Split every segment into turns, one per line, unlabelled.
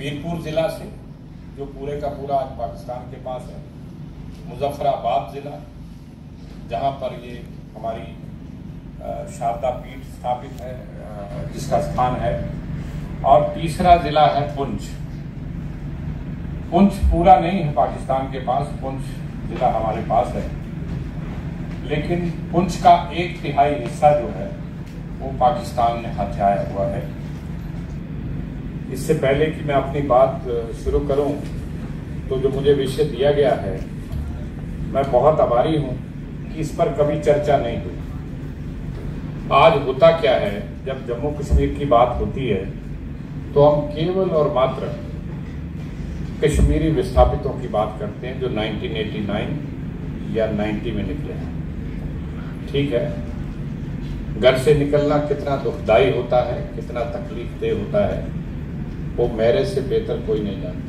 मीरपुर जिला से, जो पूरे का पूरा आज पाकिस्तान के पास है, मुजफ्फराबाद जिला जहां पर ये हमारी शारदा पीठ स्थापित है, जिसका स्थान है, और तीसरा जिला है पुंछ। पुंछ पूरा नहीं है पाकिस्तान के पास, पुंछ जिला हमारे पास है, लेकिन पुंछ का 1/3 हिस्सा जो है वो पाकिस्तान ने हथियाया हुआ है। इससे पहले कि मैं अपनी बात शुरू करूं, तो जो मुझे विषय दिया गया है, मैं बहुत आभारी हूं कि इस पर कभी चर्चा नहीं हुई। आज होता क्या है, जब जम्मू कश्मीर की बात होती है तो हम केवल और मात्र कश्मीरी विस्थापितों की बात करते हैं जो 1989 या 90 में निकले हैं। ठीक है, घर से निकलना कितना दुखदाई होता है, कितना तकलीफदेह होता है, वो मेरे से बेहतर कोई नहीं जानता।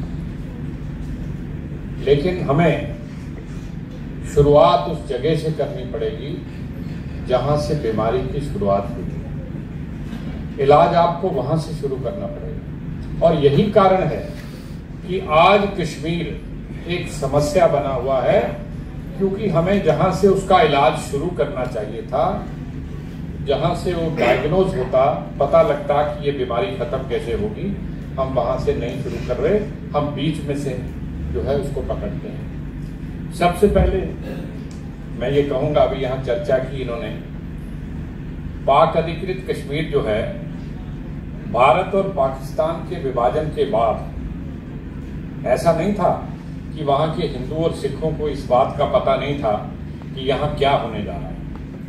लेकिन हमें शुरुआत उस जगह से करनी पड़ेगी जहां से बीमारी की शुरुआत हुई। इलाज आपको वहां से शुरू करना पड़ेगा, और यही कारण है कि आज कश्मीर एक समस्या बना हुआ है, क्योंकि हमें जहां से उसका इलाज शुरू करना चाहिए था, जहां से वो डायग्नोज होता, पता लगता कि ये बीमारी खत्म कैसे होगी, हम वहां से नहीं शुरू कर रहे, हम बीच में से जो है उसको पकड़ते हैं। सबसे पहले मैं ये कहूंगा, अभी यहां चर्चा की इन्होंने, पाक अधिकृत कश्मीर जो है, भारत और पाकिस्तान के विभाजन के बाद ऐसा नहीं था कि वहां के हिंदू और सिखों को इस बात का पता नहीं था कि यहां क्या होने जा रहा है।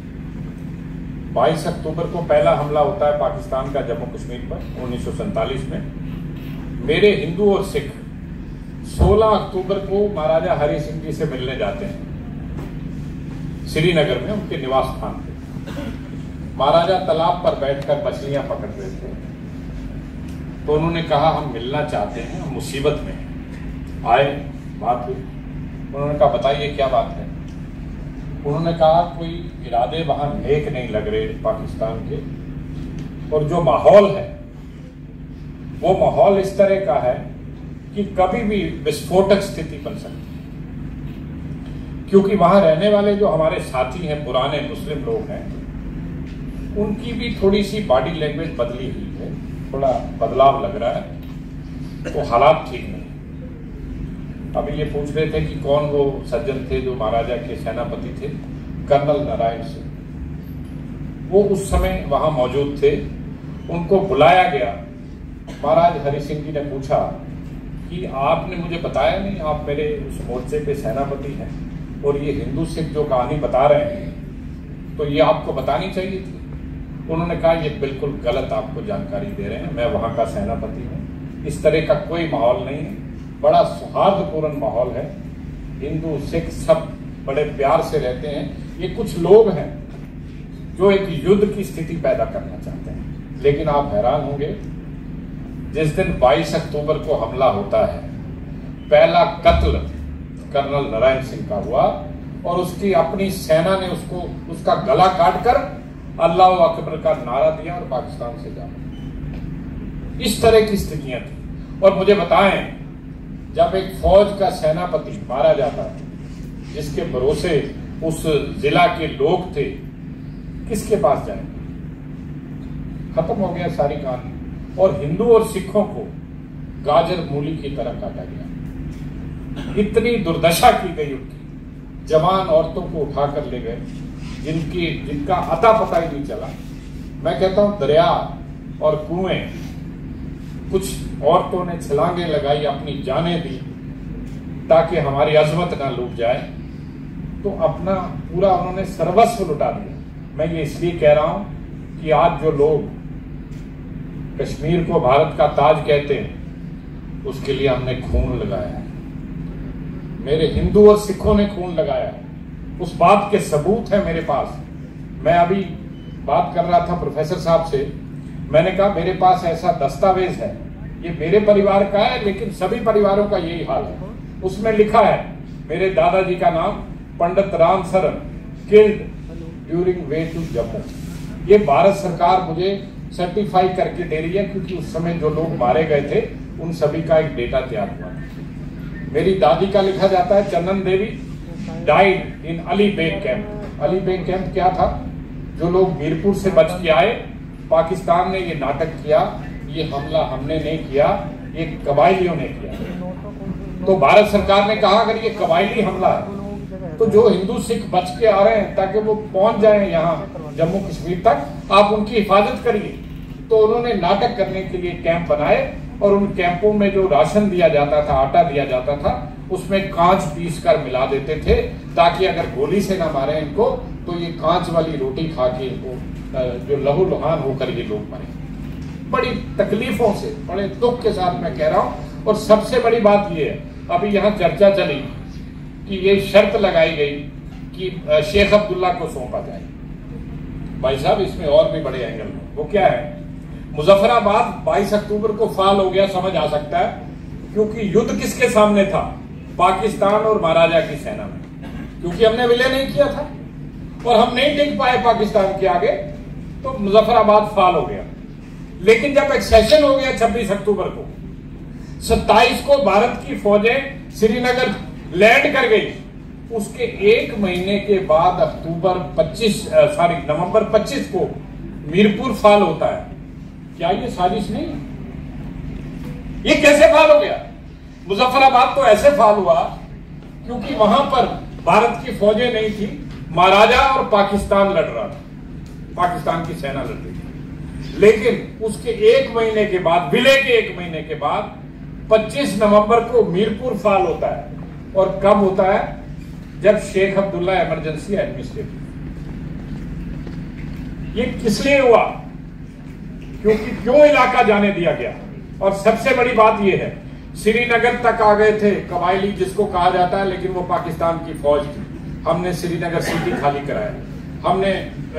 22 अक्टूबर को पहला हमला होता है पाकिस्तान का जम्मू कश्मीर पर 1947 में। मेरे हिंदू और सिख 16 अक्टूबर को महाराजा हरि सिंह जी से मिलने जाते हैं श्रीनगर में, उनके निवास स्थान पे। महाराजा तालाब पर बैठकर मछलियां पकड़ रहे थे, तो उन्होंने कहा हम मिलना चाहते हैं, हम मुसीबत में हैं। आए, बात हुई, उन्होंने कहा बताइए क्या बात है। उन्होंने कहा कोई इरादे वहां नेक नहीं लग रहे पाकिस्तान के, और जो माहौल है वो माहौल इस तरह का है कि कभी भी विस्फोटक स्थिति बन सकती है, क्योंकि वहां रहने वाले जो हमारे साथी हैं, पुराने मुस्लिम लोग हैं, उनकी भी थोड़ी सी बॉडी लैंग्वेज बदली हुई है, थोड़ा बदलाव लग रहा है, तो हालात ठीक नहीं। अभी ये पूछ रहे थे कि कौन वो सज्जन थे जो महाराजा के सेनापति थे, कर्नल नारायण सिंह। वो उस समय वहां मौजूद थे, उनको बुलाया गया। महाराज हरि सिंह जी ने पूछा कि आपने मुझे बताया नहीं, आप मेरे उस मोर्चे पे सेनापति हैं, और ये हिंदू सिख जो कहानी बता रहे हैं, तो ये आपको बतानी चाहिए थी। उन्होंने कहा ये बिल्कुल गलत आपको जानकारी दे रहे हैं, मैं वहां का सेनापति हूं, इस तरह का कोई माहौल नहीं है, बड़ा सौहार्दपूर्ण माहौल है, हिंदू सिख सब बड़े प्यार से रहते हैं। ये कुछ लोग हैं जो एक युद्ध की स्थिति पैदा करना चाहते हैं। लेकिन आप हैरान होंगे, जिस दिन 22 अक्टूबर को हमला होता है, पहला कत्ल कर्नल नारायण सिंह का हुआ, और उसकी अपनी सेना ने उसका गला काटकर अल्लाह अकबर का नारा दिया और पाकिस्तान से जाना। इस तरह की स्थितियां थी। और मुझे बताएं, जब एक फौज का सेनापति मारा जाता है, जिसके भरोसे उस जिला के लोग थे, किसके पास जाएंगे? खत्म हो गया सारी कहानी। और हिंदू और सिखों को गाजर मूली की तरह काटा गया। इतनी दुर्दशा की गई उनकी, जवान औरतों को उठाकर ले गए, जिनका अता पता ही नहीं चला। मैं कहता हूं दरिया और कुएं, कुछ औरतों ने छलांगे लगाई, अपनी जानें दी ताकि हमारी अजमत ना लूट जाए, तो अपना पूरा उन्होंने सर्वस्व लुटा दिया। मैं ये इसलिए कह रहा हूं कि आज जो लोग कश्मीर को भारत का ताज कहते हैं, उसके लिए हमने खून लगाया है। मेरे हिंदू और सिखों ने खून लगाया है, उस बात के सबूत है मेरे पास। मैं अभी बात कर रहा था प्रोफेसर साहब से, मैंने कहा मेरे पास ऐसा दस्तावेज है, ये मेरे परिवार का है, लेकिन सभी परिवारों का यही हाल है। उसमें लिखा है मेरे दादाजी का नाम Pandit Ram Saran, killed during way to Jammu. ये भारत सरकार मुझे सर्टिफाई करके दे रही है, क्योंकि उस समय जो लोग मारे गए थे उन सभी का एक डेटा तैयार हुआ। मेरी दादी का लिखा जाता है Chandan Devi died in Ali Beg camp. Ali Beg camp क्या था? जो लोग मीरपुर से बच के आए, पाकिस्तान ने ये नाटक किया, ये हमला हमने नहीं किया, ये कबायलियों ने किया। तो भारत सरकार ने कहा अगर ये कबायली हमला है तो जो हिंदू सिख बच के आ रहे हैं ताकि वो पहुंच जाएं यहाँ जम्मू कश्मीर तक, आप उनकी हिफाजत करिए। तो उन्होंने नाटक करने के लिए कैंप बनाए और उन कैंपों में जो राशन दिया जाता था, आटा दिया जाता था, उसमें कांच पीस कर मिला देते थे ताकि अगर गोली से ना मारे इनको तो ये कांच वाली रोटी खा के इनको जो लहू लुहान होकर ये लोग मरे। बड़ी तकलीफों से, बड़े दुख के साथ मैं कह रहा हूं। और सबसे बड़ी बात ये है, अभी यहाँ चर्चा चली कि ये शर्त लगाई गई कि शेख अब्दुल्ला को सौंपा जाए। भाई साहब, इसमें और भी बड़े एंगल हैं। वो क्या है? मुजफ्फराबाद 22 अक्टूबर को फाल हो गया, समझ आ सकता है, क्योंकि युद्ध किसके सामने था? पाकिस्तान और महाराजा की सेना में, क्योंकि हमने विलय नहीं किया था और हम नहीं टिक पाए पाकिस्तान के आगे, तो मुजफ्फराबाद फाल हो गया। लेकिन जब एक्सेशन हो गया 26 अक्टूबर को, 27 को भारत की फौजें श्रीनगर लैंड कर गई, उसके एक महीने के बाद नवंबर 25 को मीरपुर फाल होता है। क्या ये साजिश नहीं? ये कैसे फाल हो गया? मुजफ्फराबाद तो ऐसे फाल हुआ क्योंकि वहां पर भारत की फौजें नहीं थी, महाराजा और पाकिस्तान लड़ रहा था, पाकिस्तान की सेना लड़ रही थी। लेकिन उसके एक महीने के बाद, विलय के एक महीने के बाद 25 नवंबर को मीरपुर फाल होता है। और कब होता है? जब शेख अब्दुल्ला इमरजेंसी एडमिनिस्ट्रेटर। ये किस लिए हुआ? क्योंकि क्यों इलाका जाने दिया गया? और सबसे बड़ी बात यह है, श्रीनगर तक आ गए थे कबायली जिसको कहा जाता है, लेकिन वो पाकिस्तान की फौज थी। हमने श्रीनगर सिटी खाली कराया, हमने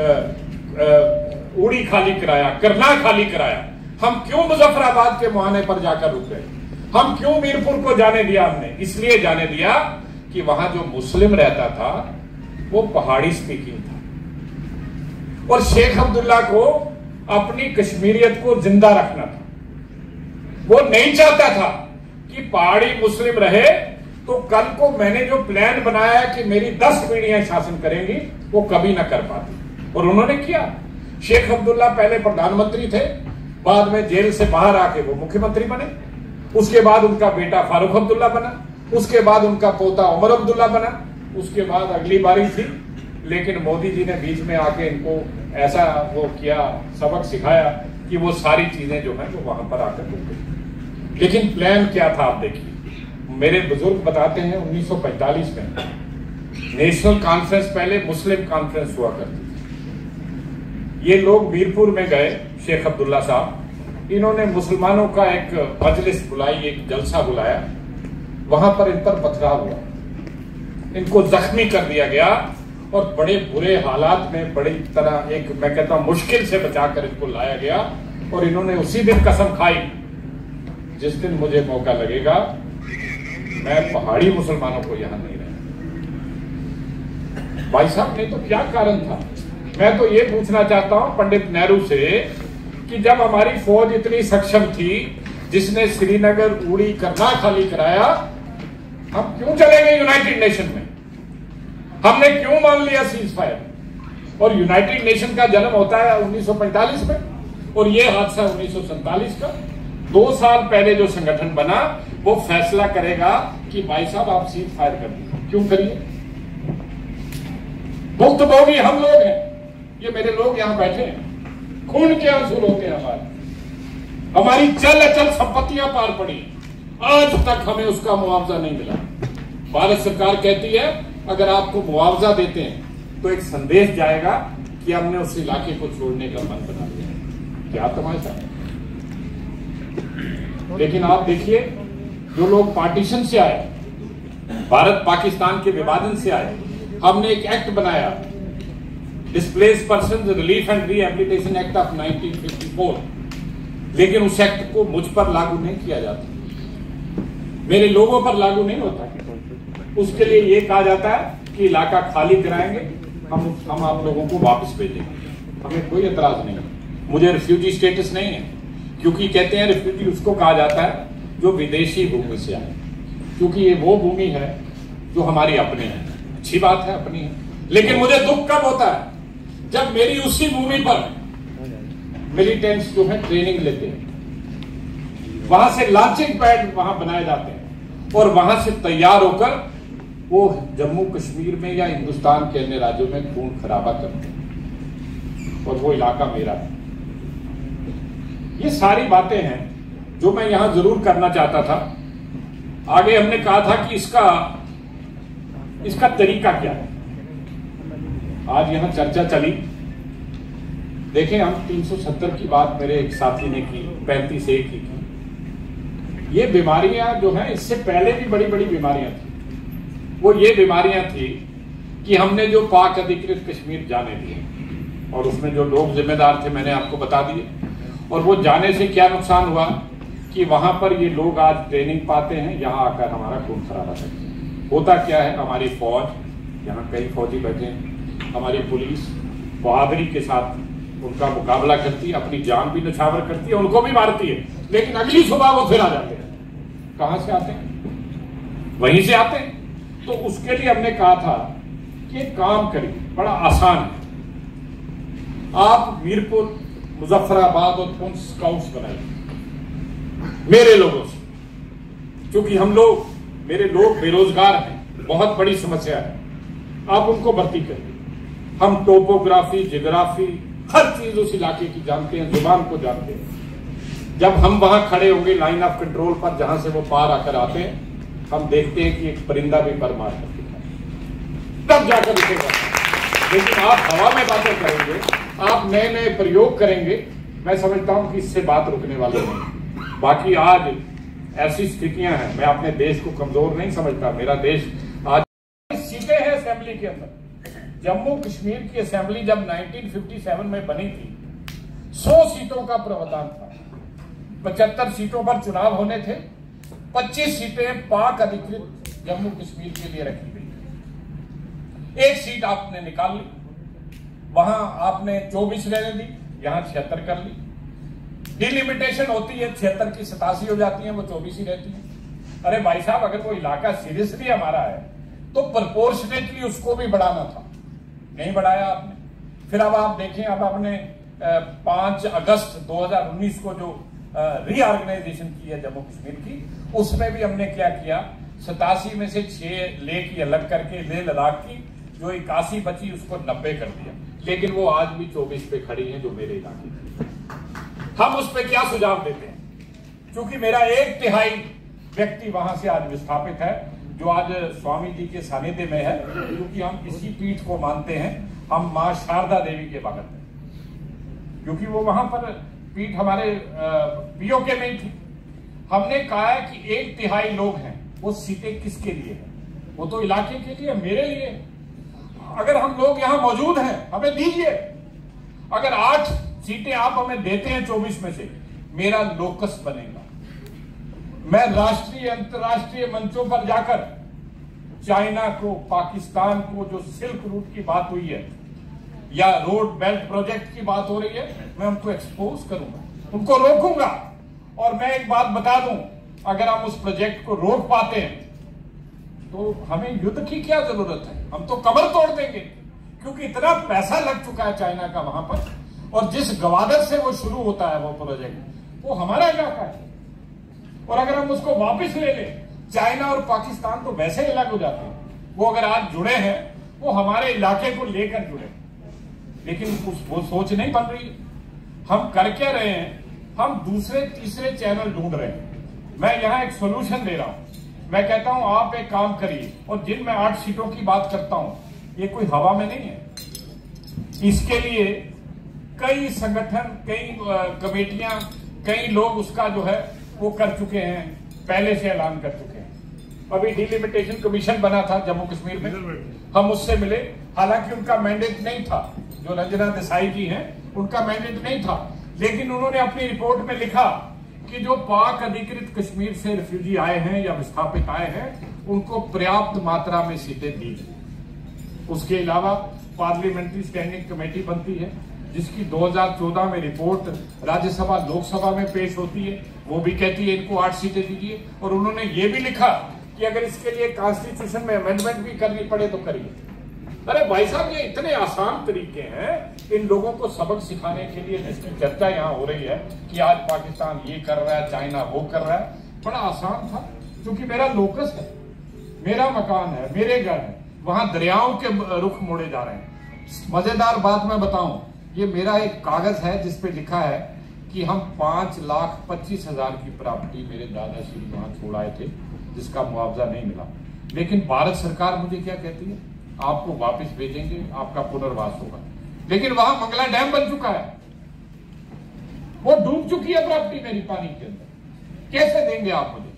उड़ी खाली कराया, करना खाली कराया। हम क्यों मुजफ्फराबाद के मुहाने पर जाकर रुक गए? हम क्यों मीरपुर को जाने दिया? हमने इसलिए जाने दिया कि वहां जो मुस्लिम रहता था वो पहाड़ी स्पीकिंग था और शेख अब्दुल्ला को अपनी कश्मीरियत को जिंदा रखना था। वो नहीं चाहता था कि पहाड़ी मुस्लिम रहे, तो कल को मैंने जो प्लान बनाया है कि मेरी 10 पीढ़ियां शासन करेंगी, वो कभी ना कर पाती। और उन्होंने किया। शेख अब्दुल्ला पहले प्रधानमंत्री थे, बाद में जेल से बाहर आके वो मुख्यमंत्री बने, उसके बाद उनका बेटा फारूक अब्दुल्ला बना, उसके बाद उनका पोता उमर अब्दुल्ला बना, उसके बाद अगली बारी थी। लेकिन मोदी जी ने बीच में आके इनको ऐसा वो किया, सबक सिखाया कि वो सारी चीजें जो है वो वहां पर आकर रुक गई। लेकिन प्लान क्या था आप देखिए। मेरे बुजुर्ग बताते हैं 1945 में नेशनल कॉन्फ्रेंस, पहले मुस्लिम कॉन्फ्रेंस हुआ करती थी। ये लोग मीरपुर में गए, शेख अब्दुल्ला साहब, इन्होंने मुसलमानों का एक मजलिस बुलाई, एक जलसा बुलाया। वहां पर इन पर पथराव हुआ, इनको जख्मी कर दिया गया और बड़े बुरे हालात में, बड़ी तरह एक मैं कहता हूं मुश्किल से बचाकर इनको लाया गया। और इन्होंने उसी दिन कसम खाई, जिस दिन मुझे मौका लगेगा मैं पहाड़ी मुसलमानों को यहां नहीं रहना। भाई साहब, नहीं तो क्या कारण था? मैं तो ये पूछना चाहता हूं पंडित नेहरू से कि जब हमारी फौज इतनी सक्षम थी, जिसने श्रीनगर, उड़ी, करना खाली कराया, हम क्यों चले गए यूनाइटेड नेशन में? हमने क्यों मान लिया सीज फायर? और यूनाइटेड नेशन का जन्म होता है 1945 में और ये हादसा 1947 का। 2 साल पहले जो संगठन बना वो फैसला करेगा कि भाई साहब आप सीज फायर कर दीजिए। क्यों करिए? भुक्तभोगी हम लोग हैं, ये मेरे लोग यहां बैठे हैं, खून के आंसू रोते हैं हमारी चल अचल संपत्तियां पार पड़ी, आज तक हमें उसका मुआवजा नहीं मिला। भारत सरकार कहती है अगर आपको मुआवजा देते हैं तो एक संदेश जाएगा कि हमने उस इलाके को छोड़ने का मन बना लिया। क्या तमाशा है? लेकिन आप देखिए, जो लोग पार्टीशन से आए, भारत पाकिस्तान के विभाजन से आए, हमने एक एक्ट बनाया, displace person relief and rehabilitation act of 1954, लेकिन उस एक्ट को मुझ पर लागू नहीं किया जाता, मेरे लोगों पर लागू नहीं होता। उसके लिए ये कहा जाता है कि इलाका खाली कराएंगे, हम आप लोगों को वापस भेजेंगे। हमें कोई एतराज नहीं है, मुझे रिफ्यूजी स्टेटस नहीं है, क्योंकि कहते हैं रिफ्यूजी उसको कहा जाता है जो विदेशी भूमि से आए, क्योंकि ये वो भूमि है जो हमारी अपनी है। अच्छी बात है, अपनी है, लेकिन मुझे दुख कब होता है जब मेरी उसी भूमि पर मिलिटेंट्स जो है ट्रेनिंग लेते हैं, वहां से लॉन्चिंग पैड वहां बनाए जाते हैं और वहां से तैयार होकर वो जम्मू कश्मीर में या हिंदुस्तान के अन्य राज्यों में खून खराबा करते हैं, और वो इलाका मेरा है। ये सारी बातें हैं जो मैं यहां जरूर करना चाहता था। आगे हमने कहा था कि इसका तरीका क्या है। आज यहां चर्चा चली, देखें, हम 370 की बात मेरे एक साथी ने की, 35A की। ये बीमारियां जो हैं, इससे पहले भी बड़ी बड़ी बीमारियां थी। वो ये बीमारियां थी कि हमने जो पाक अधिकृत कश्मीर जाने दिए, और उसमें जो लोग जिम्मेदार थे मैंने आपको बता दिए, और वो जाने से क्या नुकसान हुआ कि वहां पर ये लोग आज ट्रेनिंग पाते हैं, यहां आकर हमारा खून खराबा करते हैं। होता क्या है, हमारी फौज, यहाँ कई फौजी बैठे हैं, हमारी पुलिस बहादुरी के साथ उनका मुकाबला करती है, अपनी जान भी न्यौछावर करती है, उनको भी मारती है, लेकिन अगली सुबह वो फिर आ जाते हैं। कहां से आते हैं? वहीं से आते हैं। तो उसके लिए हमने कहा था कि एक काम करिए, बड़ा आसान है, आप मीरपुर, मुजफ्फराबाद और पुंछ स्काउट्स बनाइए मेरे लोगों से, क्योंकि मेरे लोग बेरोजगार हैं, बहुत बड़ी समस्या है। आप उनको भर्ती करिए। हम टोपोग्राफी, जियोग्राफी, हर चीज उस इलाके की जानते हैं, जुबान को जानते हैं। जब हम वहां खड़े होंगे लाइन ऑफ कंट्रोल पर, जहां से वो पार आकर आते हैं, हम देखते हैं कि एक परिंदा भी पर मार करके तब जाकर रुकेगा। लेकिन आप हवा में बातें करेंगे, आप नए नए प्रयोग करेंगे, मैं समझता हूं कि इससे बात रुकने वाली नहीं। बाकी आज ऐसी स्थितियां हैं, मैं अपने देश को कमजोर नहीं समझता। मेरा देश आज सीटें हैं असेंबली के अंदर। जम्मू कश्मीर की असेंबली जब 1957 में बनी थी, 100 सीटों का प्रावधान था। 75 सीटों पर चुनाव होने थे, 25 सीटें पाक अधिकृत जम्मू कश्मीर के लिए रखी गई। एक सीट आपने निकाल ली, वहां आपने 24 रहने दी, यहां 76 कर ली। डिलिमिटेशन होती है, 76 की 87 हो जाती है, वो 24 ही रहती है। अरे भाई साहब, अगर वो इलाका सीरियसली हमारा है तो प्रोपोर्शनेटली उसको भी बढ़ाना था, नहीं बढ़ाया आपने। फिर अब आप देखें, अब आपने 5 अगस्त 2019 को जो रीऑर्गेनाइजेशन की है जम्मू कश्मीर की, उसमें भी हमने क्या किया, 87 में से 6 ले की अलग करके, ले लद्दाख की जो 81 बची उसको 90 कर दिया। लेकिन वो आज भी 24 पे खड़ी है जो मेरे इलाके की। हम उस पर क्या सुझाव देते हैं, क्योंकि मेरा 1/3 व्यक्ति वहां से आज विस्थापित है, जो आज स्वामी जी के सानिध्य में है, क्योंकि हम इसी पीठ को मानते हैं। हम मां शारदा देवी के भगत हैं, क्योंकि वो वहां पर पीठ हमारे पीओके में ही थी। हमने कहा है कि 1/3 लोग हैं, वो सीटें किसके लिए है? वो तो इलाके के लिए, मेरे लिए। अगर हम लोग यहां मौजूद हैं, हमें दीजिए। अगर 8 सीटें आप हमें देते हैं 24 में से, मेरा लोकस बनेगा। मैं राष्ट्रीय अंतर्राष्ट्रीय मंचों पर जाकर चाइना को, पाकिस्तान को, जो सिल्क रूट की बात हुई है या रोड बेल्ट प्रोजेक्ट की बात हो रही है, मैं उनको एक्सपोज करूंगा, उनको रोकूंगा। और मैं एक बात बता दूं, अगर हम उस प्रोजेक्ट को रोक पाते हैं तो हमें युद्ध की क्या जरूरत है, हम तो कमर तोड़ देंगे, क्योंकि इतना पैसा लग चुका है चाइना का वहां पर। और जिस गवादर से वो शुरू होता है वो प्रोजेक्ट, वो हमारा इलाका है। और अगर हम उसको वापस ले लें, चाइना और पाकिस्तान तो वैसे ही अलग हो जाते हैं। वो अगर आज जुड़े हैं, वो हमारे इलाके को लेकर जुड़े, लेकिन वो सोच नहीं बन रही। हम कर क्या रहे हैं, हम दूसरे तीसरे चैनल ढूंढ रहे हैं। मैं यहां एक सोल्यूशन दे रहा हूं। मैं कहता हूं आप एक काम करिए, और जिन मैं 8 सीटों की बात करता हूं, ये कोई हवा में नहीं है। इसके लिए कई संगठन, कई कमेटियां, कई लोग उसका जो है वो कर चुके हैं, पहले से ऐलान कर चुके हैं। अभी डिलिमिटेशन कमीशन बना था जम्मू कश्मीर में, हम उससे मिले, हालांकि उनका मैंडेट नहीं था। जो रंजना देसाई जी हैं, उनका मैंडेट नहीं था, लेकिन उन्होंने अपनी रिपोर्ट में लिखा कि जो पाक अधिकृत कश्मीर से रिफ्यूजी आए हैं या विस्थापित आए हैं, उनको पर्याप्त मात्रा में सीटें दी। उसके अलावा पार्लियामेंट्री स्टैंडिंग कमेटी बनती है, जिसकी 2014 में रिपोर्ट राज्यसभा लोकसभा में पेश होती है, वो भी कहती है इनको 8 सीटें दीजिए। और उन्होंने ये भी लिखा कि अगर इसके लिए कॉन्स्टिट्यूशन में अमेंडमेंट भी करनी पड़े तो करिए। अरे भाई साहब, ये इतने आसान तरीके हैं इन लोगों को सबक सिखाने के लिए, जिसकी चर्चा यहाँ हो रही है कि आज पाकिस्तान ये कर रहा है, चाइना वो कर रहा है। बड़ा आसान था, क्योंकि मेरा लोकस है, मेरा मकान है, मेरे घर है, वहां दरियाओं के रुख मोड़े जा रहे हैं। मजेदार बात मैं बताऊं, ये मेरा एक कागज है जिसपे लिखा है कि हम 5,25,000 की प्रॉपर्टी मेरे दादाश्री वहां छोड़ आए थे, जिसका मुआवजा नहीं मिला। लेकिन भारत सरकार मुझे क्या कहती है, आपको वापस भेजेंगे, आपका पुनर्वास होगा। लेकिन वहां मंगला डैम बन चुका है, वो डूब चुकी है प्रॉपर्टी मेरी पानी के अंदर, कैसे देंगे आप मुझे?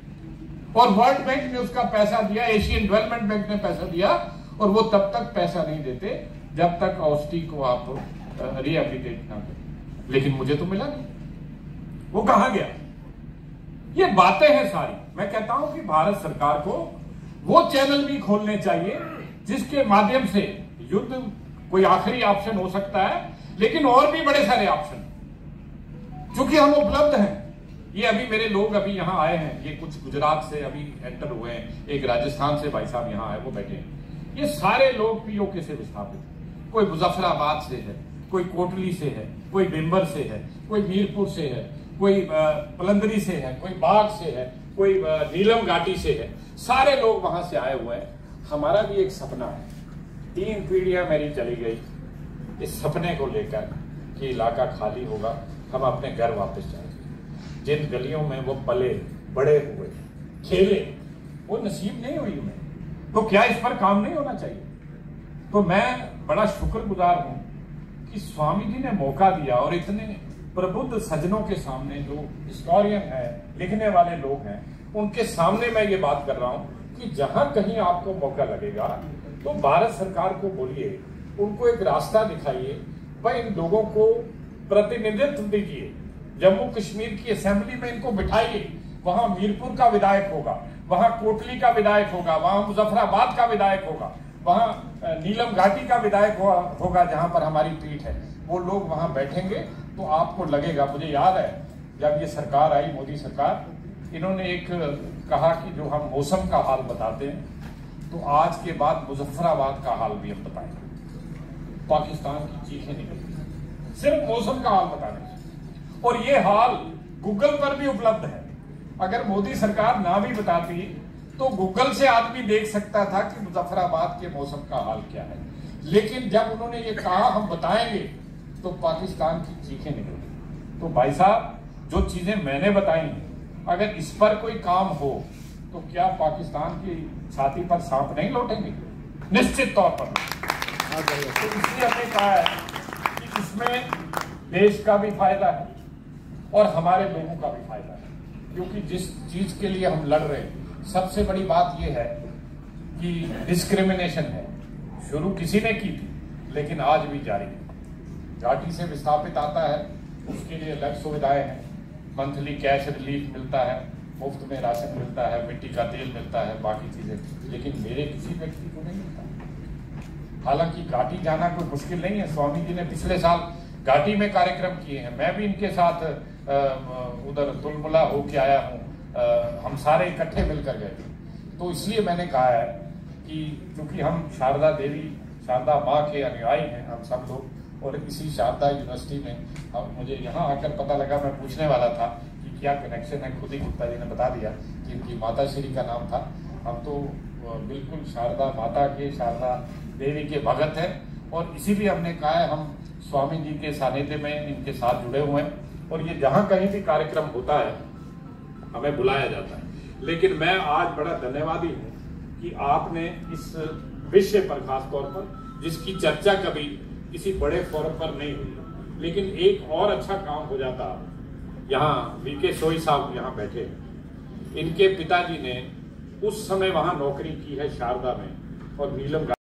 और वर्ल्ड बैंक ने उसका पैसा दिया, एशियन डेवलपमेंट बैंक ने पैसा दिया, और वो तब तक पैसा नहीं देते जब तक औस्टी को आप रिहेबिलिटेट ना करें। लेकिन मुझे तो मिला नहीं, वो कहां गया? ये बातें हैं सारी। मैं कहता हूं कि भारत सरकार को वो चैनल भी खोलने चाहिए जिसके माध्यम से युद्ध कोई आखिरी ऑप्शन हो सकता है, लेकिन और भी बड़े सारे ऑप्शन चूंकि हम उपलब्ध हैं। ये अभी मेरे लोग अभी यहाँ आए हैं, ये कुछ गुजरात से अभी एंटर हुए हैं, एक राजस्थान से भाई साहब यहाँ आए, वो बैठे हैं। ये सारे लोग पीओके से विस्थापित, कोई मुजफ्फराबाद से है, कोई कोटली से है, कोई बिम्बर से है, कोई मीरपुर से है, कोई पलंदरी से है, कोई बाग से है, कोई नीलम घाटी से है। सारे लोग वहां से आए हुए हैं। हमारा भी एक सपना है, 3 पीढ़ियां मेरी चली गई इस सपने को लेकर कि इलाका खाली होगा, हम अपने घर वापस जाएंगे। जिन गलियों में वो पले बड़े हुए खेले, वो नसीब नहीं हुई उन्हें, तो क्या इस पर काम नहीं होना चाहिए? तो मैं बड़ा शुक्रगुजार हूं कि स्वामी जी ने मौका दिया, और इतने प्रबुद्ध सज्जनों के सामने, जो हिस्टोरियन है, लिखने वाले लोग हैं, उनके सामने मैं ये बात कर रहा हूं कि जहां कहीं आपको मौका लगेगा तो भारत सरकार को बोलिए, उनको एक रास्ता दिखाइए, भाई इन लोगों को प्रतिनिधित्व दीजिए। जम्मू कश्मीर की असेंबली में इनको बिठाइए, वहां मीरपुर का विधायक होगा, वहां कोटली का विधायक होगा, वहां मुजफ्फराबाद का विधायक होगा, वहां नीलम घाटी का विधायक होगा जहां पर हमारी पीठ है। वो लोग वहां बैठेंगे तो आपको लगेगा। मुझे याद है जब ये सरकार आई, मोदी सरकार, इन्होंने एक कहा कि जो हम मौसम का हाल बताते हैं, तो आज के बाद मुजफ्फराबाद का हाल भी हम बताएंगे। पाकिस्तान की चीखें निकलती सिर्फ मौसम का हाल बताने से, और ये हाल गूगल पर भी उपलब्ध है। अगर मोदी सरकार ना भी बताती तो गूगल से आदमी देख सकता था कि मुजफ्फराबाद के मौसम का हाल क्या है। लेकिन जब उन्होंने ये कहा हम बताएंगे, तो पाकिस्तान की चीखें निकली। तो भाई साहब, जो चीजें मैंने बताई हैं, अगर इस पर कोई काम हो तो क्या पाकिस्तान की छाती पर सांप नहीं लौटेंगे? निश्चित तौर पर। तो इसलिए हमने कहा है कि इसमें देश का भी फायदा है और हमारे लोगों का भी फायदा है, क्योंकि जिस चीज के लिए हम लड़ रहे हैं, सबसे बड़ी बात यह है कि डिस्क्रिमिनेशन है। शुरू किसी ने की थी, लेकिन आज भी जारी है। घाटी से विस्थापित आता है, उसके लिए अलग सुविधाएं हैं, मंथली कैश रिलीफ मिलता है, मुफ्त में राशन मिलता है, मिट्टी का तेल मिलता है, बाकी चीजें। लेकिन मेरे किसी व्यक्ति को नहीं मिलता। हालांकि घाटी जाना कोई मुश्किल नहीं है। स्वामी जी ने पिछले साल घाटी में कार्यक्रम किए हैं, मैं भी इनके साथ उधर तुलमुला होके आया हूँ, हम सारे इकट्ठे मिलकर गए थे। तो इसलिए मैंने कहा है कि क्योंकि हम शारदा देवी, शारदा माँ के अनुयायी हैं हम सब लोग, और इसी शारदा यूनिवर्सिटी में मुझे यहाँ आकर पता लगा, मैं पूछने वाला था कि क्या कनेक्शन है, खुद ही गुप्ता जी ने बता दिया कि इनकी माता श्री का नाम था। हम तो बिल्कुल शारदा माता के, शारदा देवी के भगत हैं, और इसीलिए हमने कहा है हम स्वामी जी के सानिध्य में इनके साथ जुड़े हुए हैं, और ये जहां कहीं भी कार्यक्रम होता है हमें बुलाया जाता है। लेकिन मैं आज बड़ा धन्यवादी हूं कि आपने इस विषय पर, खास तौर पर जिसकी चर्चा कभी किसी बड़े फोरम पर नहीं हुई, लेकिन एक और अच्छा काम हो जाता। यहाँ वीके सोई साहब यहाँ बैठे हैं, इनके पिताजी ने उस समय वहां नौकरी की है शारदा में, और नीलम